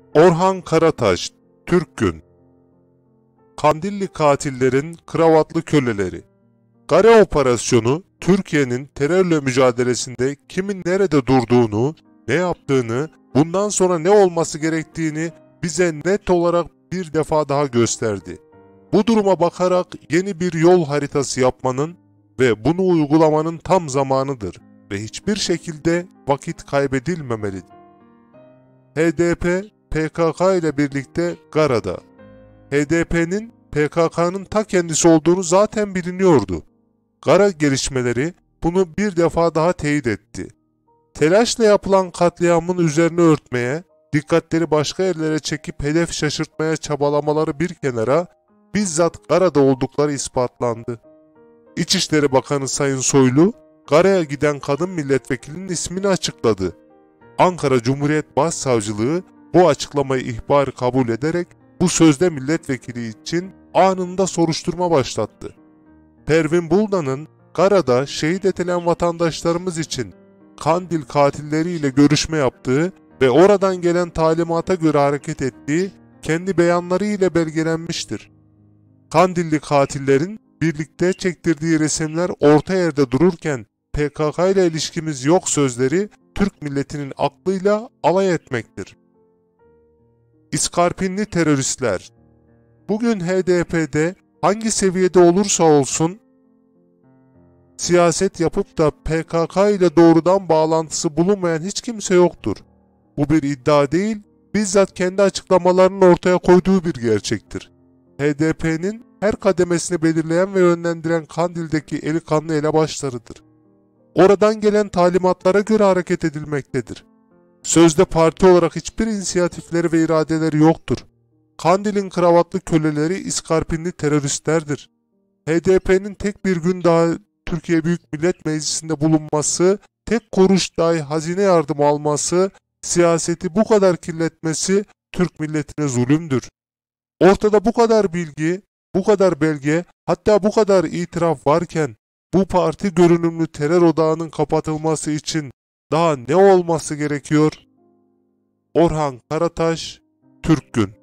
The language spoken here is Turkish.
Orhan Karataş, Türkgün. Kandilli katillerin kravatlı köleleri. Gare operasyonu, Türkiye'nin terörle mücadelesinde kimin nerede durduğunu, ne yaptığını, bundan sonra ne olması gerektiğini bize net olarak bir defa daha gösterdi. Bu duruma bakarak yeni bir yol haritası yapmanın ve bunu uygulamanın tam zamanıdır ve hiçbir şekilde vakit kaybedilmemelidir. HDP, PKK ile birlikte Gara'da. HDP'nin PKK'nın ta kendisi olduğunu zaten biliniyordu. Gara gelişmeleri bunu bir defa daha teyit etti. Telaşla yapılan katliamın üzerine örtmeye, dikkatleri başka yerlere çekip hedef şaşırtmaya çabalamaları bir kenara, bizzat Gara'da oldukları ispatlandı. İçişleri Bakanı Sayın Soylu, Gara'ya giden kadın milletvekilinin ismini açıkladı. Ankara Cumhuriyet Başsavcılığı bu açıklamayı ihbar kabul ederek bu sözde milletvekili için anında soruşturma başlattı. Pervin Buldan'ın Gara'da şehit edilen vatandaşlarımız için Kandil katilleriyle görüşme yaptığı ve oradan gelen talimata göre hareket ettiği kendi beyanları ile belgelenmiştir. Kandilli katillerin birlikte çektirdiği resimler orta yerde dururken PKK ile ilişkimiz yok sözleri Türk milletinin aklıyla alay etmektir. İskarpinli teröristler. Bugün HDP'de hangi seviyede olursa olsun siyaset yapıp da PKK ile doğrudan bağlantısı bulunmayan hiç kimse yoktur. Bu bir iddia değil, bizzat kendi açıklamalarının ortaya koyduğu bir gerçektir. HDP'nin her kademesini belirleyen ve yönlendiren Kandil'deki eli kanlı elebaşlarıdır. Oradan gelen talimatlara göre hareket edilmektedir. Sözde parti olarak hiçbir inisiyatifleri ve iradeleri yoktur. Kandil'in kravatlı köleleri iskarpinli teröristlerdir. HDP'nin tek bir gün daha Türkiye Büyük Millet Meclisi'nde bulunması, tek kuruş dahi hazine yardımı alması, siyaseti bu kadar kirletmesi Türk milletine zulümdür. Ortada bu kadar bilgi, bu kadar belge, hatta bu kadar itiraf varken bu parti görünümlü terör odağının kapatılması için daha ne olması gerekiyor? Orhan Karataş, Türkgün.